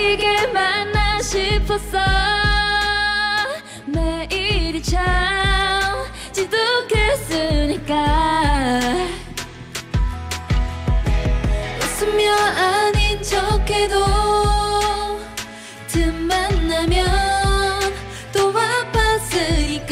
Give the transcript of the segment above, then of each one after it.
이게 맞나 싶었어. 매일이 참 지독했으니까. 웃으며 아닌 척해도 틈만 나면 또 아팠으니까.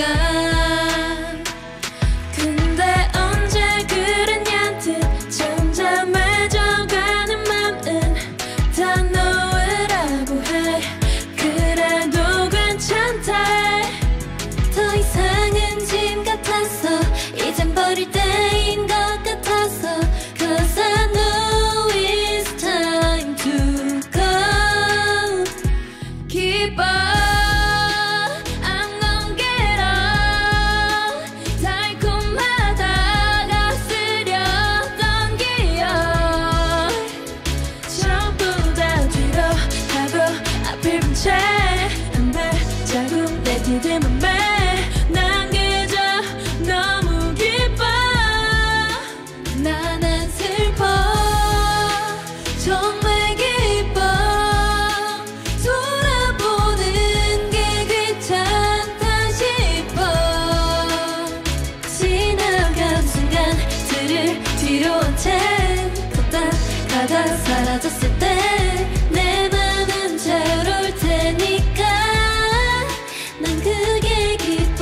근데 언제 그랬냐 듯 점점 맺어가는 맘은 다 놓으라고 해. 그래도 괜찮다. 더 이상은 짐 같아서 이젠 버릴 때인 것 같아서. Cause I know it's time to go. Keep on, I'm gon' get on. 달콤하다가 쓰렸던 기억 전부 다 뒤로 하고 앞을 본 채 한 발자국 내디디면 매. 난 그저 너무 기뻐. 난 안 슬퍼. 정말 기뻐. 돌아보는 게 귀찮다 싶어. 지나간 순간들을 뒤로 한 채 걷다 가다 사라졌을 때 내 맘은 자유로울 테니까. 난 그게 기뻐.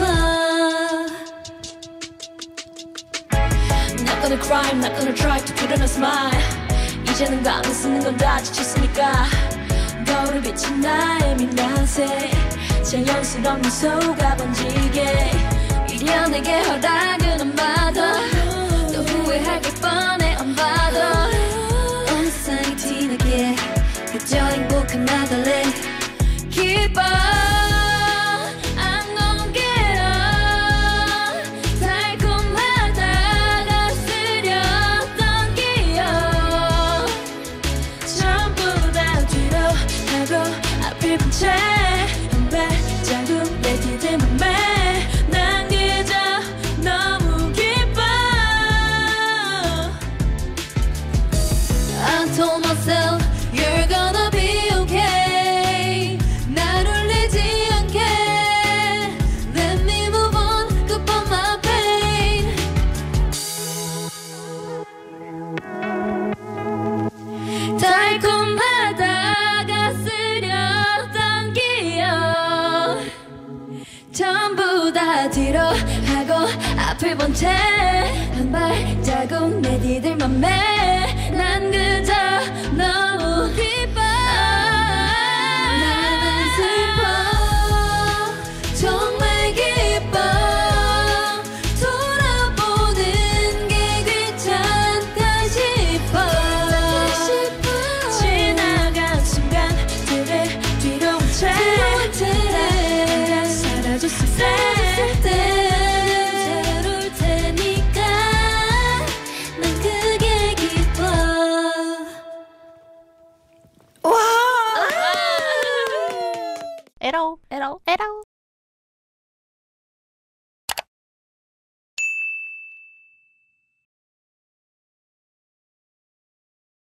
Not gonna cry, I'm not gonna try to put on a smile. 이제는 감을 쓰는 건 다 지쳤으니까. 거울을 비친 나의 민낯에 자연스러운 미소가 번지게. 이려 내게 허락은 안 받아. 또 후회할 걸 뻔해 안 받아. 온 세상이 티나게 그저 행복한 나달래. Keep on, I'm gon' get on. 달콤하다가 쓰렸던 기억 전부 다 뒤로 하고 앞을 본 채 한 발자국 내디디면 매. 난 그저 너무 기뻐. I told myself you're gonna be okay. 날 울리지 않게 Let me move on, goodbye my pain. 달콤하다가 쓰렸던 기억 전부 다 뒤로 하고 앞을 본 채 한 발자국 내디딜만 매. 난 그저 너무 기뻐. 나는 슬퍼. 정말 기뻐. 돌아보는 게 귀찮다 싶어. 지나간 순간들을 뒤로 한 채 사라졌을 때 자유로울 테니까. 난 그게 기뻐. 에러.